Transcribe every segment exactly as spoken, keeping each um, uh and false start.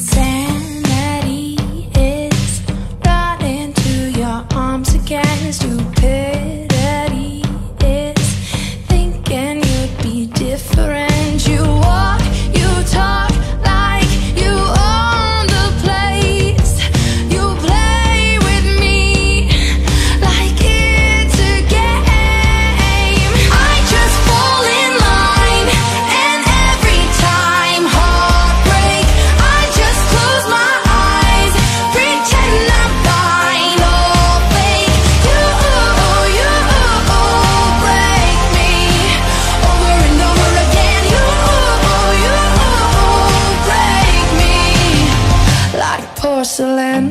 Insanity is running to your arms again. Stupidity is thinking you'd be different. You walk, you talk like you own the place. You play with me like it's a game. I just fall in line, and every time heartbreak, I just close my eyes, pretend I'm fine, all fake. You, you break me over and over again. You, you break me like porcelain.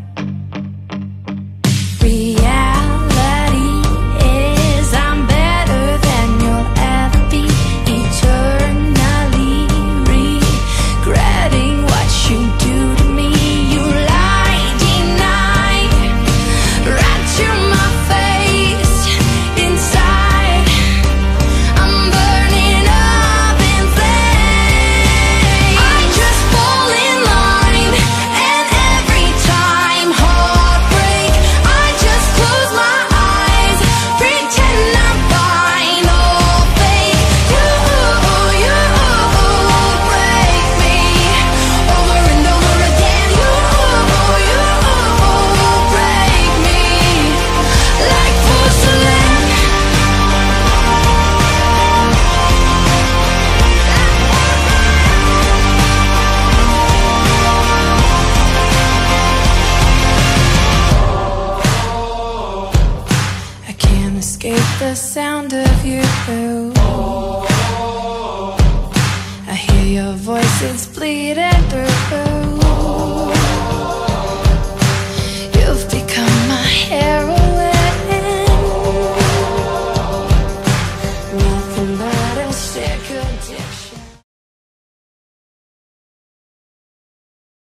Reality is I'm better than you'll ever be, eternally regretting what you do to me. You lie, deny, right to my face. Inside, I'm burning up in flames. I just fall in line, and every time heartbreak, I just close my eyes, pretend I'm fine, all fake. You, you break me over and over again. You, you break me like porcelain. I can't escape the sound of you. I hear your voice, it's bleeding through. You've become my heroine, nothing but a sick addiction.